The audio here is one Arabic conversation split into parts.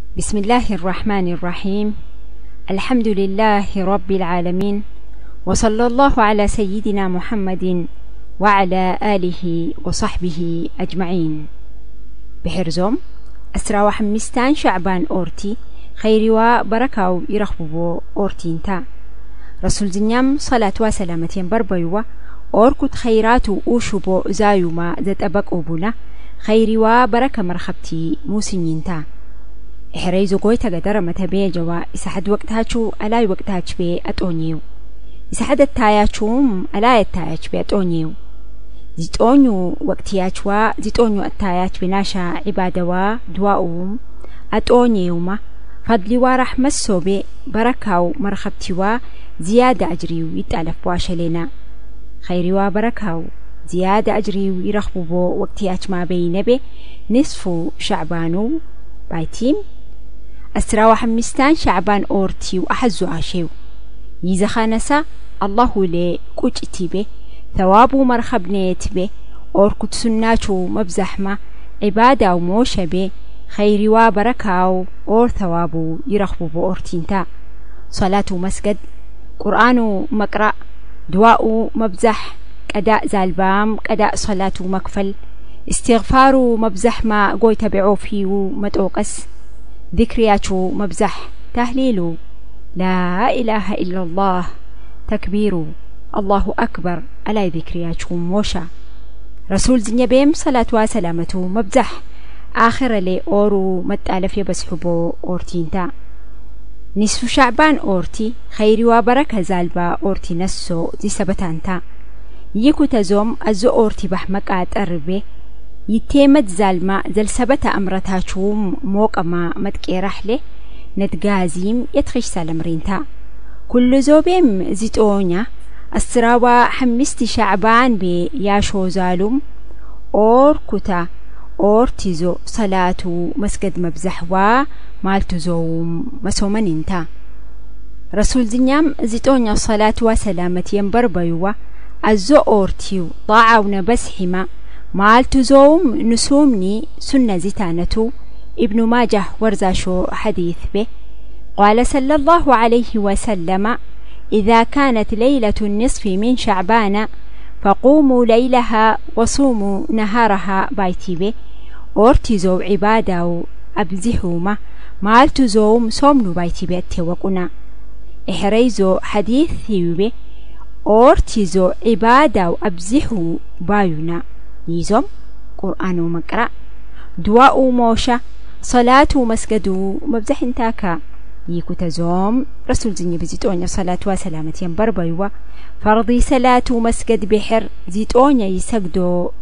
بسم الله الرحمن الرحيم. الحمد لله رب العالمين، وصلى الله على سيدنا محمد وعلى آله وصحبه أجمعين. بحرزوم أسرى وحمستان شعبان أورتي خير وبركة يرخبو أورتين تا رسول زنيام صلاة وسلامة بربيوة أوركت خيرات وشبو زايوما ذات أبك أبونا خير وبركة مرخبتي موسنين تا إحريزو قويتا قدر متابع جوا إسحد وقتها شو ألاي وقتها شبه أتونيو إسحد التايا شوم ألاي التايا شبه أتونيو زيت أونيو وقتها شوا زيت أونيو التايا شبه ناشا عبادة دواؤهم أتونيو ما فضلي ورحمة السوبي بركاو مرخبتي زيادة أجريو يتألف واشلنا خيري وبركاو زيادة أجريو يرخبو وقتها ما بينبه نصف شعبانو بايتيم أسرى وحمستان شعبان أورتي وأحزو عاشيو يزخانسا الله لي كوجتي به ثوابو مرخبنيت به أوركت سناتو مبزحمة عبادة وموشة به خيري وبركاو أور ثوابو يرخبو بأورتينتا صلاة مسجد قرآن مقرأ دواء مبزح قداء زالبام قداء صلاة مكفل استغفارو مبزح ما قوي تبعو فيو متوقس ذكرياتو مبزح تهليلو لا إله إلا الله تكبيرو الله أكبر ألا ذكرياتو موشا رسول زنيبيم صلاة وسلامتو مبزح آخر لي أورو متألف يبسحبو أورتينتا نصف شعبان أورتي خيري وبركة زالبا أورتي نسو دي سبتانتا يكو تزوم أزو أورتي بحمقات أربي يتيمت زالما زل سبت أمرتها شوم موقما متكي رحلة نتقازيم يتخش سالمرينتا كل زوبيم زيتونيا السراوة حمستي شعبان بي ياشو زالوم أور كتا أور تيزو صلاتو مسجد مبزحوا مالتو زوم مسومنينتا رسول زنيام زيتونيا صلاة وسلامة ينبربيوا أزو أورتيو ضاعونا بسحما مالتو زوم نسومني سنة زيتانتو ابن ماجه ورزاشو حديث به قال صلى الله عليه وسلم إذا كانت ليلة النصف من شعبان فقوموا ليلها وصوموا نهارها بايتي به أورتزو عبادة أبزحوما مالتو زوم صومنو بايتي به التوقنا إحريزو حديث ثيوبه أورتزو عبادة أبزحو بايونا يزوم قرآن مقرأ دواء موشة صلاة مسجد مبزح تاكا يكو تزوم رسول زني بزيتونيا صلاة وسلامة ينبربيوا فرضي صلاة مسجد بحر زيتونيا يسجدو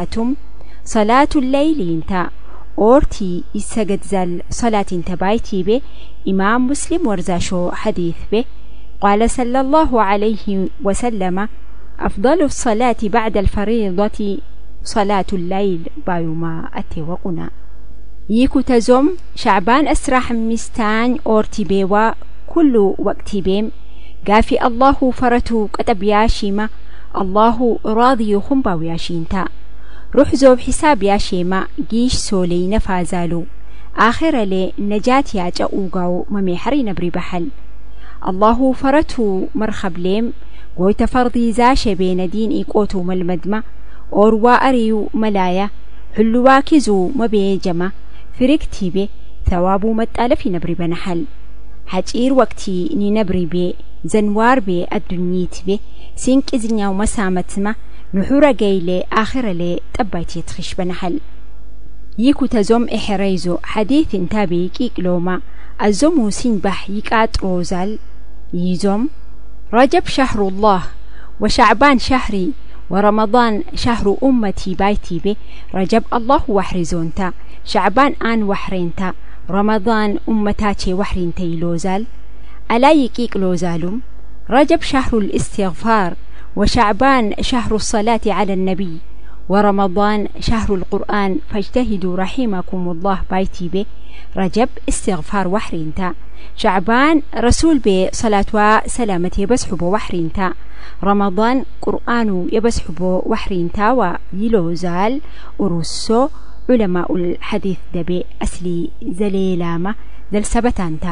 صلاة الليل انتا أورتي يسجد زل صلاة انتا بايتي به إمام مسلم ورزاشو حديث به قال صلى الله عليه وسلم أفضل الصلاة بعد الفريضة صلاة الليل بايوما أتوقنا يكو تزوم شعبان أسرى حمستان أورتي بيوا كل وقت بيم قافي الله فرتو كتب ياشيما الله راضي خنباو ياشينتا روح زوب حساب ياشيما جيش سولي نفازالو آخر لي نجات ياجا اوغاو مميحري نبري بحل الله فرتو مرخب ليم قويت فرضي زاش بين دين إيقوتو ملمدما أوروا أريو ملايا حلوا كزو مبيجما فريكتي بي ثوابو متألفي نبري بنحل حجير وقتي ني نبري بي زنوار بي الدنيت بي سينك إذنيا ومسامتما نحورا جايلي آخر لي تبايتي تخش بنحل يكو تزوم إحريزو حديث تابي كيكلوما الزومو سينبح يكات روزال يزوم رجب شهر الله وشعبان شهري ورمضان شهر أمتي بايتي به رجب الله وحرزونتا شعبان آن وحرينتا رمضان أمتاتي وحرينتي لوزال ألا يكيك لوزالم رجب شهر الاستغفار وشعبان شهر الصلاة على النبي ورمضان شهر القرآن فاجتهدوا رحمكم الله بايتي به رجب استغفار وحرينتا شعبان رسول بي صلاة وسلامة يبسحبو وحرينتا رمضان قرآن يبسحبو وحرينتا ويلوزال أرسو علماء الحديث دبي أسلي زليلامة ذل سبتانتا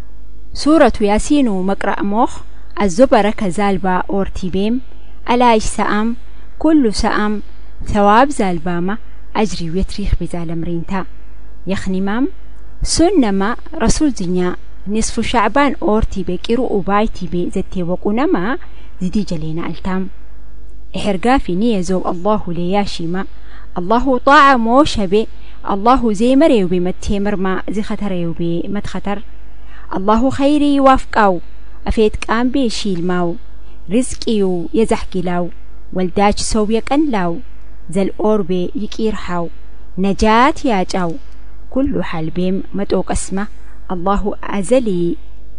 سورة ياسين مقرأ موخ الزبرك زالبا أورتيبيم ألايش سأم كل سأم ثواب زالبامة أجري ويتريخ بزالمرينتا يخنمام سنما رسول زنيا نصف شعبان أورتيبي كيرو أبايتيبي زتي وقنما زدي جلينا التام إحرقافي نيزو الله لياشيما الله طاعة موشبي الله زي مريو بمتيمر ما زي خطريو بمتخطر الله خيري وافقاو أفيت كام بيشيل ماو رزقيو يزحكي لاو والداج سويك أن لاو زل أوربي يكيرحاو نجاة ياجاو كل حال بيم مدوق اسمه الله أزلي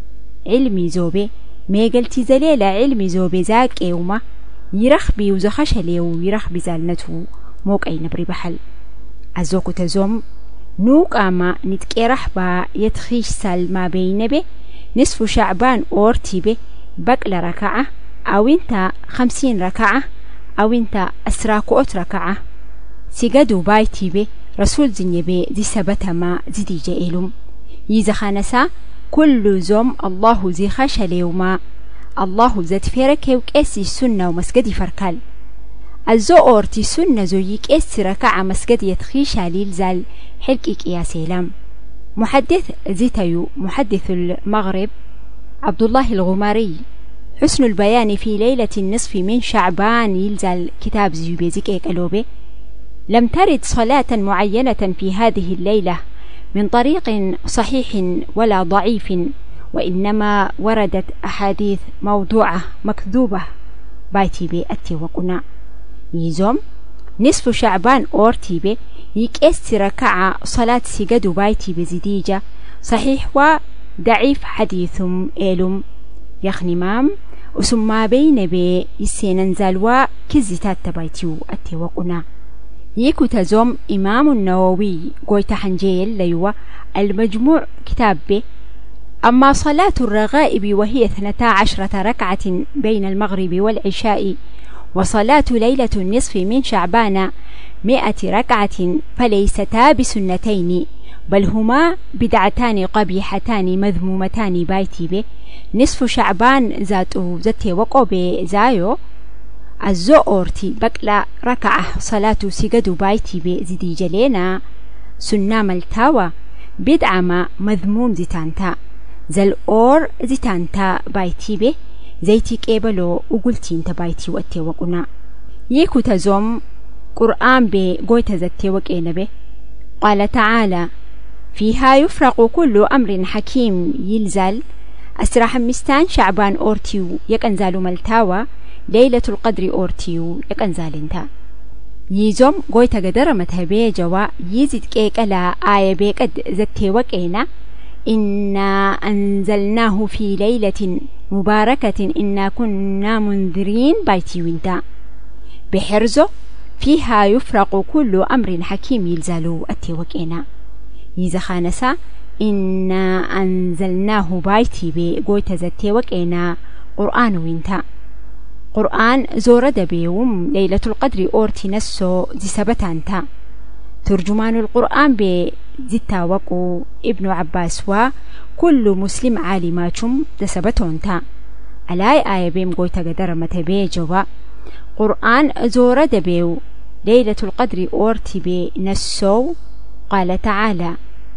علمي زوبي ميقلتي زليل علمي زوبي زاك يوما يرخبي وزخشليو يرخبي زالنتو موك أي نبري بحل أزوكو تزوم نوك أما نتكيرح با يتخيش سال ما بينبي نصف شعبان أورتيبي بقل ركعة أو انت 50 ركعة أو انت أسراكو ركعة سيقادو بايتيبي رسول زنيبي دي سبتما زدي جائلهم يزخانسا كل زوم الله زي خشليوما الله زد فيركيوك اسي سنة ومسجدي فركال الزو أورتي سنة زويك اسي ركعة مسجد يتخيشا ليلزال حلقك يا سلام محدث زيتيو محدث المغرب عبد الله الغماري حسن البيان في ليلة النصف من شعبان يلزال كتاب زيوبيزيك ايكالوبي لم ترد صلاة معينة في هذه الليلة من طريق صحيح ولا ضعيف وإنما وردت أحاديث موضوعة مكذوبة بايتيبي أتي وقنا يزوم نصف شعبان أورتيبي يكأس ركعة صلاة سجد بايتيبي زديجة صحيح وضعيف حديث إلم يخنمام وسما بين بي يسيننزالوا كزيتات تبايتيو أتي وقنا يكو تزوم إمام النووي قويت حنجيل ليوا المجموع كتاب به أما صلاة الرغائب وهي 12 ركعة بين المغرب والعشاء وصلاة ليلة النصف من شعبان 100 ركعة فليستا بسنتين بل هما بدعتان قبيحتان مذمومتان بايتي به نصف شعبان ذاته ذاتي وقوبي زايو الزو أورتي بقلا ركعة صلاة سجد بايتي بي زدي جلينا سنة ملتاوى بدعما مذموم زيتانتا زل أور زيتانتا بايتي بي زيتي كيبلو وقلتين تبايتي واتي وقنا يكو تزوم قرآن بي قويت زتي وكينا بي قال تعالى فيها يفرق كل أمر حكيم يلزل أسرح مستان شعبان أورتيو يكنزالو ملتاوى ليلة القدر أورتيو يكنزالنتا يزوم قويت قدر متهبي جوا يزيد كيك لا آية بيك زتي وكينا إنا أنزلناه في ليلة مباركة إنا كنا منذرين بايتي وينتا بحرزو فيها يفرق كل أمر حكيم يلزالو أتي وكينا يزخانسا إنا أنزلناه بايتي بي قويت زتي وكينا قرآن وينتا قرآن زورد بيوم ليلة القدر أورتي نسو دي سبتانتا ترجمان القرآن بزيتا وقو ابن عباس وكل مسلم عالماتهم دي سبتونتا ألاي آية بيم قويتا قدر متبي جوا قرآن زورد بيو ليلة القدر أورتي بنسو قال تعالى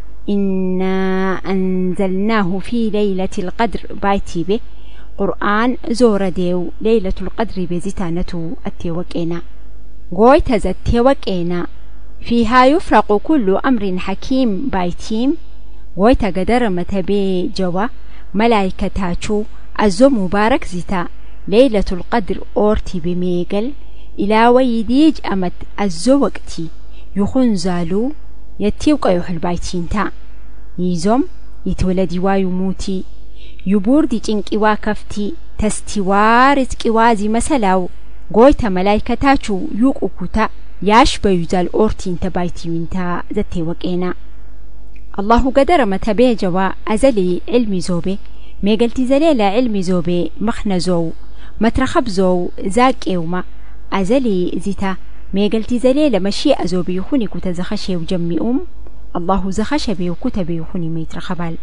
إنا أنزلناه في ليلة القدر بايتي به قرآن زور ديو ليلة القدر بزيتانتو التوكينا قويت التوكينا فيها يفرق كل أمر حكيم بايتيم قويت قدر متبي جوا ملايكتاتو أزو مبارك زيتا ليلة القدر أورتي بميقل إلى ويديج أمت أزو وقتي يخنزالو يتيوق يوحل بايتين تا يزوم يتولدي ويموتي يبوردي جنكي واكفتي تستوارز كوازي مسلاو قويتا ملايكتاتو يوق أكوتا ياشبا يزال أورتين تبايتي وينتا ذاتي وكينا الله قدر متبي جوا أزلي علمي زوبي ميقلتي زليل علمي زوبي مخنزو مترخب زو زاك إوما أزلي زيتا ميقلتي زليلة مشيئة زو بيخوني كتا زخشي وجمي الله زخش بيو كتا بيخوني ميترخبال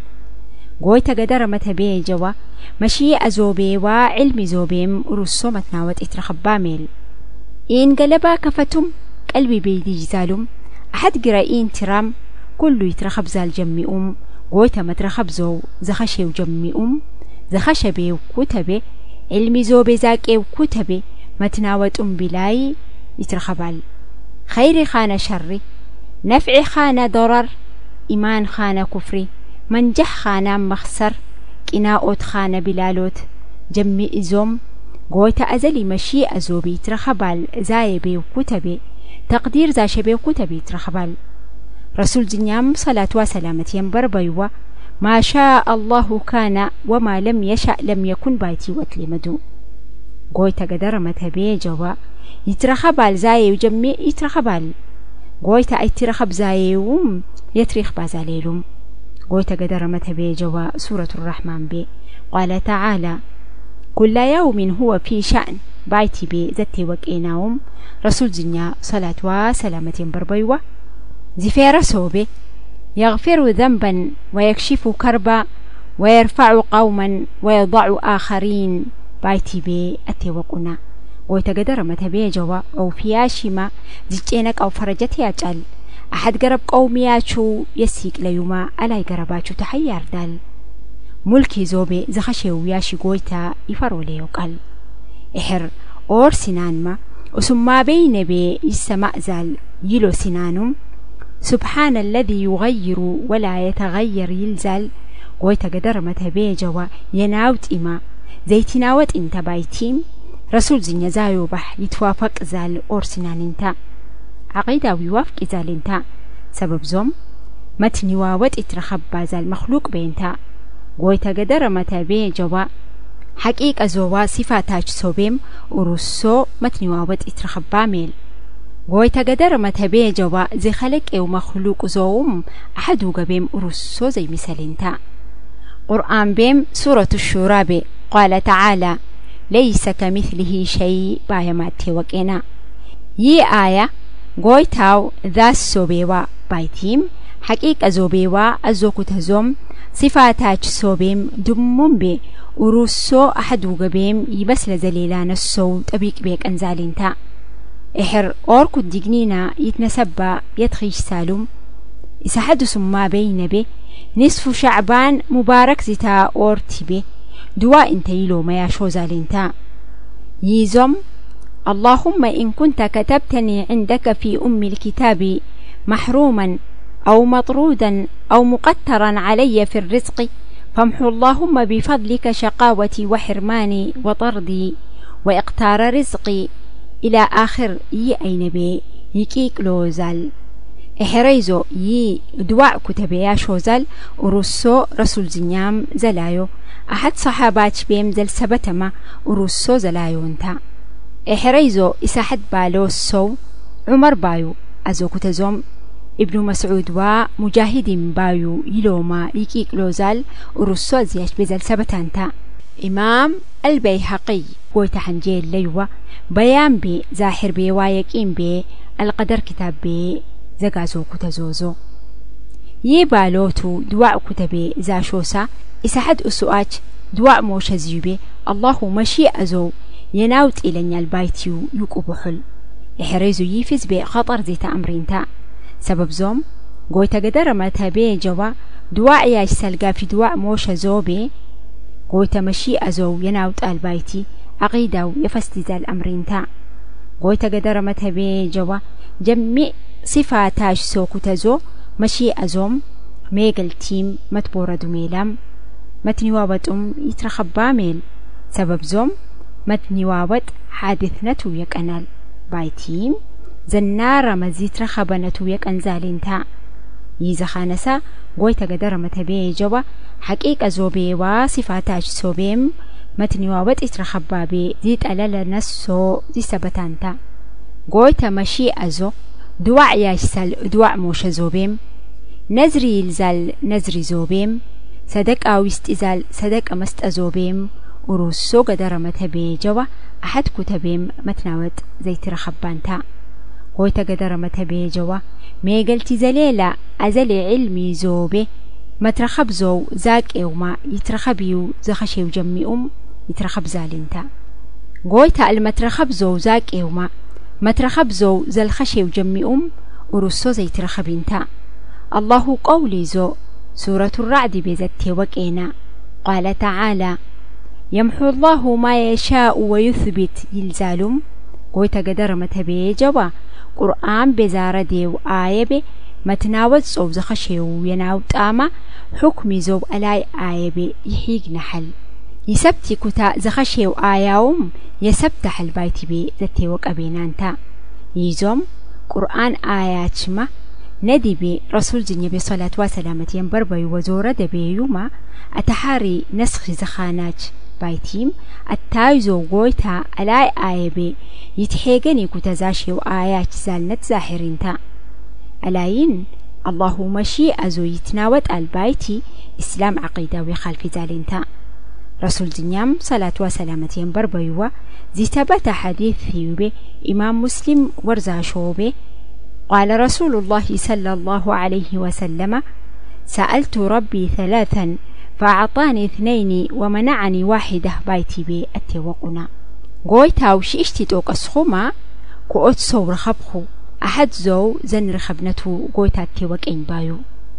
قويتا قدر متبي جوا مشيئة زوبي وعلمي زوبيم ورسو متناوت اترخباميل إن قلبا كفتم قلبي بيدي جزالم أحد قرائين ترام كله يترخب زال جمي قويتا مترخب زو زخشي وجمي زخش بيو كتبي علمي زوبي زاكي وكتبي متناوت بلاي يترخبال خير خان شري نفع خان ضرر إيمان خان كفري منجح خانا مخسر كناؤت خانا بلالوت جمي إزوم قويتا أزلي مشيئة زوبي ترخبال زايبي وكتبي تقدير زاشبي وكتبي ترخبال رسول زنيام صلاة وسلامة ينبر بيوة ما شاء الله كان وما لم يشأ لم يكن بايتي واتلمدو قويتا قدر متبي جوا يترخبال زاي وجمي يترخبال قويتا أي ترخب زايوم يتريخ بازاليلوم قويتا قدر متبي جوا سورة الرحمن بي قال تعالى كل يوم هو في شأن بايتي بي زتي وكيناهم رسول زنيا صلاة وسلامة بربيوة زفير صوبي يغفر ذنبا ويكشف كربا ويرفع قوما ويضع آخرين بايتي بي أتي وقنا قويتا قدر متبي جوا أو فياشما زيجينك أو فرجتي أجل أحد قرب قومياتشو يسيك ليوما ألاي قرباتشو تحيار دال ملكي زوبي زخشيو ياشي قويتا يفرو ليو قال إحر أور سنان ما وسما بين بي السماء زال يلو سنانم سبحان الذي يغير ولا يتغير يلزال قويتا قدر متبي جوا يناوت إما زي تناوت انت بايتيم رسول زين يزايو بح يتوافق زال أور سنان انت عقيدة ويوافق زال انت سبب زوم متني واوت اترخب بازال مخلوق بينتا قويتا قدر متبي جوا حقيقة زوا صفاتاج صوبيم ورسو متني واوت اترخب باميل قويتا قدر متبي جوا زي خلق او مخلوق زوم أحدو قبيم ورسو زي مثال انتا قرآن بيم سورة الشورى بي قال تعالى ليس كمثله شيء بايماتي وكينا يي آية قويتاو ذا السوبيوا بايتيم حقيقة زوبيوا أزوكو تزوم صفاتاج صوبيم دمم بي ورسو أحدو قبيم يبسل زليلان السو تبيك بيك أنزالينتا إحر أوركو الدقنينا يتنسبا يتخيش سالم إسا حدث ما بين بي نصف شعبان مبارك زتا أورتي بي دواء انتيلو ما يشو زالينتا يزم اللهم إن كنت كتبتني عندك في أم الكتاب محروما أو مطرودا أو مقترا علي في الرزق فامحو اللهم بفضلك شقاوتي وحرماني وطردي وإقتار رزقي إلى آخر يي أين بي يكيك لوزال إحريزو يي دواء كتبيا شوزال ورسو رسول زنيام زلايو أحد صحابات بيم زل سبتما ورسو زلايو انتا إحريزو إساحد بالو السو عمر بايو أزو كتزوم ابن مسعود ومجاهد بايو يلوما يكيك لوزال ورسو زياش بزل سبتانتا إمام البيهقي ويتحنجيل ليوا بيان بي زاحر بي وايكين بي القدر كتاب بي زغازو كتزوزو يبالوتو دواء كتبي زاشوسا إساحد أسؤاج دواء موشزيبي الله مشي أزو يناوت إلى البايتيو يقبحل إحريزو يفز بي خطر زيت أمرينتا سبب زوم قويتا قدر متابي جوا دواء ياش سلقا في دواء موشزو بي قويتا مشي أزو يناوت البايتي عقيدة يفستيز الأمرينتا قويتا قدر متابي جوا جميع صفاتاش سوكو تزو مشي أزوم ميقل تيم متبورة دميلام متنوابت يترخبا ميل سبب زوم متنوابت حادث نتويك أنال بايتيم زنار مزيت رخبا نتويك أنزالينتا يزخانسا قويتا قدر متبي جوا حقيقة زوبي وصفاتاش سوبيم متنوابت يترخبا بي زيت ألال نسو زي سبتانتا قويتا مشي أزو دواء ياشسال دواء موش زوبيم نزري يلزال نزري زوبيم صدق أو استزال صدق أمست أزوبيم ورسو قدر متبي جوا أحد كتبيم متناوت زي ترخبانتا قويتا قدر متبه جوا ميقلتي زليلا أزلي علمي زوبي مترخب زو زاك إوما يترخبيو زخشيو جمي يترخب زالنتا قويتا المترخب زو زاك إوما مترخب زو زالخشيو جمي ورسو زي ترخبينتا الله قولي زو سورة الرعد بزت وكينا قال تعالى يمحو الله ما يشاء ويثبت يلزالم قويتا قدر متبه جوا قرآن بزار ديو آية بي متناوز صوب زخشيو يناو تاما حكمي زوب ألاي آية بي يحيق نحل يسبتي كتا زخشيو آياوم يسبت حل بايتي بي ذاتي وكابينانتا يزوم قرآن آيات شما ندي بي رسول جنيبي صلاة وسلامة ينبر بي وزورة دبي يوما أتحاري نسخ زخانات بايتيم التايزو قويتا ألاي آية بي يتحيقني كتزاشيو آيات زالنت زاحرينتا ألاين الله مشي أزو يتناوت البايتي إسلام عقيدة وخلف زالنتا رسول دنيام صلاة وسلامة ينبر بيوا زي ثبت حديث ثيوبي إمام مسلم ورزاشوبي قال رسول الله صلى الله عليه وسلم سألت ربي ثلاثا فأعطاني 2 ومنعني 1 بايتي بي التوقنا قويتا وشيشتي توق السخوما كوت صور رخبخو أحد زو زن رخبنتو قويتا التوقين بايو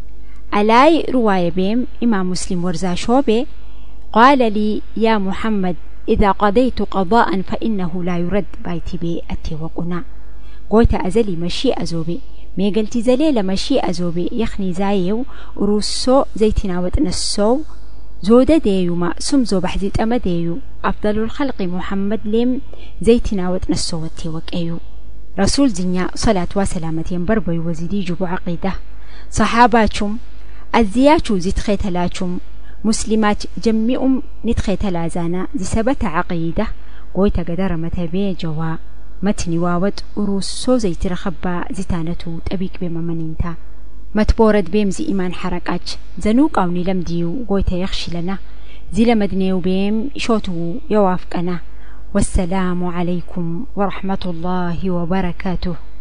ألاي رواية بيم إمام مسلم ورزاشوبي قال لي يا محمد إذا قضيت قضاء فإنه لا يرد بايتي بي التوقنا قويتا أزلي مشي أزوبي ميقلتي زليل مشي أزوبي يخني زايو وروسو زيتناوت نسو زودة ديو ما سمزو بحزيت أما ديو أفضل الخلق محمد لم زيتناوت نسو وتيوك أيو رسول زنيا صلاة وسلامة ينبربي وزيدي جبو عقيدة صحاباتهم الزياتو زيت خيتلاتهم مسلمات جميعهم نتخيت لازانا زي سبت عقيدة قويتا قدر متابي جوا متني واود وروسو زي ترخبا زيتانتو تبيك بممنينتا متبورد بيم زي إيمان حركات زنوك أو نلم ديو قويتا يخشي لنا زي لمدنيو بيم شوتو يوافقنا والسلام عليكم ورحمة الله وبركاته.